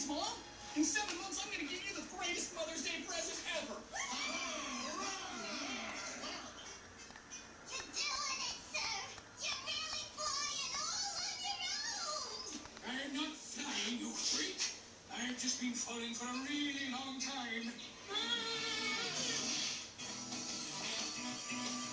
Mom. In 7 months, I'm going to give you the greatest Mother's Day present ever. You're doing it, sir. You're really flying all on your own. I'm not flying, you freak. I've just been falling for a really long time.